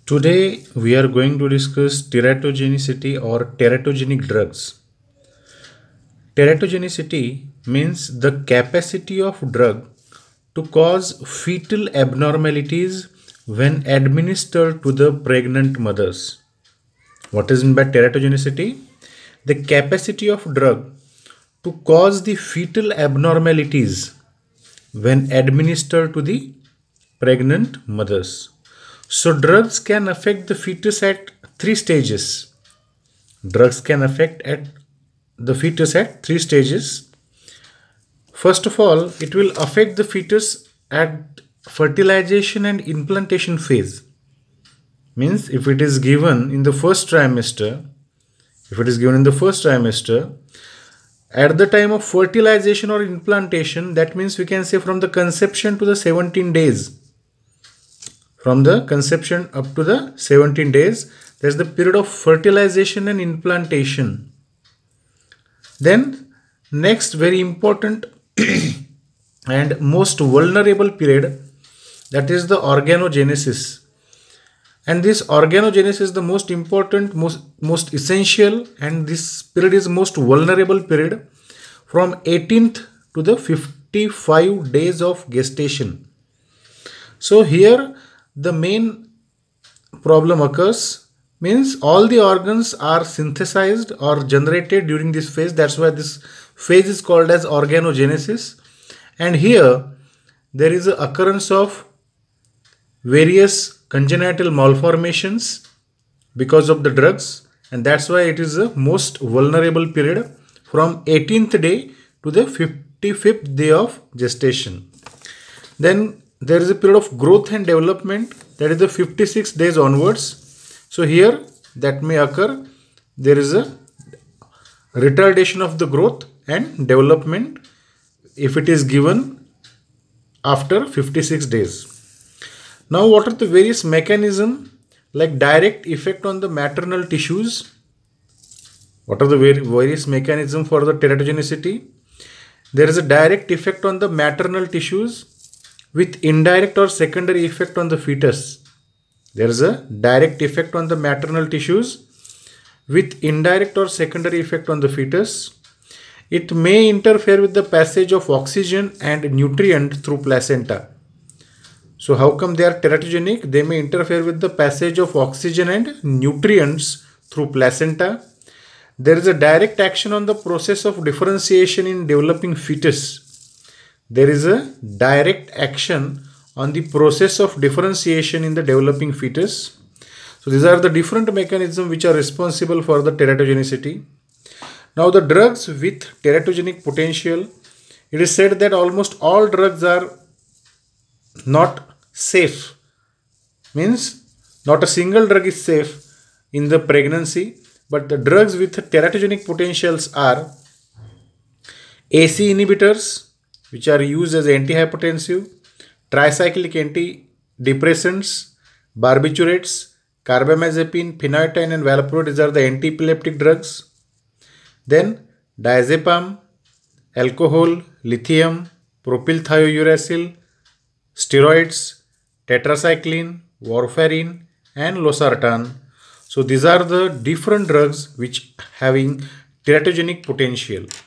Today we are going to discuss teratogenicity or teratogenic drugs. Teratogenicity means the capacity of drug to cause fetal abnormalities when administered to the pregnant mothers. What is meant by teratogenicity? The capacity of drug to cause the fetal abnormalities when administered to the pregnant mothers. So drugs can affect the fetus at three stages. Drugs can affect the fetus at three stages. First of all, it will affect the fetus at fertilization and implantation phase. Means if it is given in the first trimester, at the time of fertilization or implantation, that means we can say from the conception to the 17 days. From the conception up to the 17 days, there is the period of fertilization and implantation. Then next very important and most vulnerable period, that is the organogenesis. And this organogenesis is the most important, most essential, and this period is most vulnerable period from 18th to the 55 days of gestation. So here the main problem occurs, means all the organs are synthesized or generated during this phase. That's why this phase is called as organogenesis. And here there is an occurrence of various congenital malformations because of the drugs, and that's why it is the most vulnerable period from 18th day to the 55th day of gestation. Then there is a period of growth and development, that is the 56 days onwards. So here that may occur, there is a retardation of the growth and development if it is given after 56 days. Now what are the various mechanisms like direct effect on the maternal tissues? What are the various mechanisms for the teratogenicity? There is a direct effect on the maternal tissues with indirect or secondary effect on the fetus. There is a direct effect on the maternal tissues with indirect or secondary effect on the fetus. It may interfere with the passage of oxygen and nutrient through placenta. So how come they are teratogenic? They may interfere with the passage of oxygen and nutrients through placenta. There is a direct action on the process of differentiation in developing fetus. There is a direct action on the process of differentiation in the developing fetus. So these are the different mechanisms which are responsible for the teratogenicity. Now the drugs with teratogenic potential, it is said that almost all drugs are not safe. Means not a single drug is safe in the pregnancy, but the drugs with teratogenic potentials are AC inhibitors, which are used as antihypertensive, tricyclic antidepressants, barbiturates, carbamazepine, phenytoin and valproate. These are the anti-epileptic drugs. Then diazepam, alcohol, lithium, propylthiouracil, steroids, tetracycline, warfarin and losartan. So these are the different drugs which having teratogenic potential.